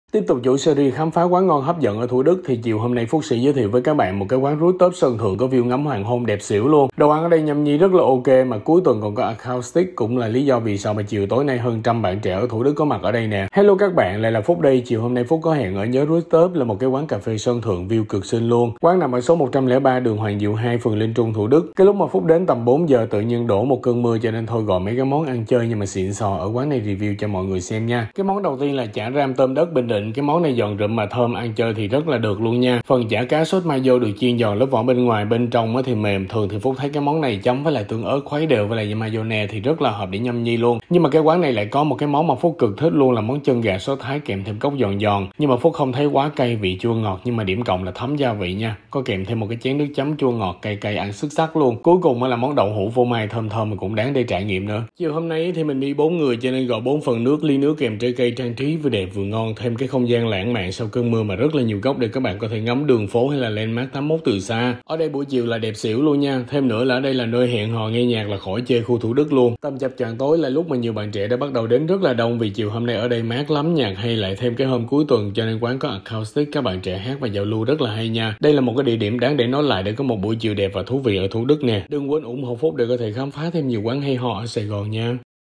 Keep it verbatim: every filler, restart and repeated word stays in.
Tiếp tục chuỗi series khám phá quán ngon hấp dẫn ở Thủ Đức thì chiều hôm nay Phúc sẽ giới thiệu với các bạn một cái quán rooftop sân thượng có view ngắm hoàng hôn đẹp xỉu luôn. Đồ ăn ở đây nhâm nhi rất là ok, mà cuối tuần còn có acoustic, cũng là lý do vì sao mà chiều tối nay hơn trăm bạn trẻ ở Thủ Đức có mặt ở đây nè. Hello các bạn, lại là Phúc đây. Chiều hôm nay Phúc có hẹn ở Nhớ Rooftop, là một cái quán cà phê sân thượng view cực xinh luôn. Quán nằm ở số một trăm lẻ ba đường Hoàng Diệu hai, phường Linh Trung, Thủ Đức. Cái lúc mà Phúc đến tầm bốn giờ tự nhiên đổ một cơn mưa, cho nên thôi gọi mấy cái món ăn chơi nhưng mà xịn sò ở quán này review cho mọi người xem nha. Cái món đầu tiên là chả ram tôm đất Bình Định. Cái món này giòn rụm mà thơm, ăn chơi thì rất là được luôn nha. Phần chả cá sốt mayo được chiên giòn, lớp vỏ bên ngoài bên trong thì mềm. Thường thì Phúc thấy cái món này chấm với lại tương ớt khuấy đều với lại mayonnaise thì rất là hợp để nhâm nhi luôn. Nhưng mà cái quán này lại có một cái món mà Phúc cực thích luôn, là món chân gà sốt Thái kèm thêm cốc giòn giòn. Nhưng mà Phúc không thấy quá cay, vị chua ngọt, nhưng mà điểm cộng là thấm gia vị nha. Có kèm thêm một cái chén nước chấm chua ngọt cay cay, ăn xuất sắc luôn. Cuối cùng là món đậu hũ phô mai thơm thơm mà cũng đáng để trải nghiệm nữa. Chiều hôm nay thì mình đi bốn người cho nên gọi bốn phần nước, ly nước kèm trái cây trang trí vừa đẹp vừa ngon, thêm cái không gian lãng mạn sau cơn mưa mà rất là nhiều góc để các bạn có thể ngắm đường phố hay là landmark tám mốt từ xa. Ở đây buổi chiều là đẹp xỉu luôn nha. Thêm nữa là ở đây là nơi hẹn hò nghe nhạc là khỏi chê khu Thủ Đức luôn. Tầm chập choạng tối là lúc mà nhiều bạn trẻ đã bắt đầu đến rất là đông, vì chiều hôm nay ở đây mát lắm, nhạc hay, lại thêm cái hôm cuối tuần cho nên quán có acoustic, các bạn trẻ hát và giao lưu rất là hay nha. Đây là một cái địa điểm đáng để nói lại để có một buổi chiều đẹp và thú vị ở Thủ Đức nè. Đừng quên ủng hộ Phúc để có thể khám phá thêm nhiều quán hay ho ở Sài Gòn nha.